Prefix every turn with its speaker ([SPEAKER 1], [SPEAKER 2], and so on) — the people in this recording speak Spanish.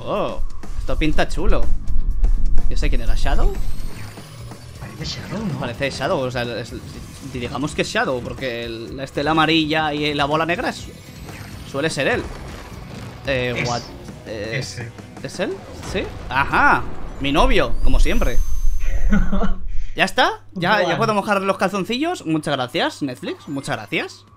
[SPEAKER 1] Oh, esto pinta chulo. Yo sé quién era, ¿Shadow?
[SPEAKER 2] Parece Shadow, ¿no?
[SPEAKER 1] Parece Shadow, o sea, digamos que es Shadow, porque la estela amarilla y la bola negra suele ser él.
[SPEAKER 2] Ese.
[SPEAKER 1] ¿Es él? ¿Sí? Ajá, mi novio, como siempre. ¿Ya está? ¿Ya puedo mojar los calzoncillos? Muchas gracias, Netflix, muchas gracias.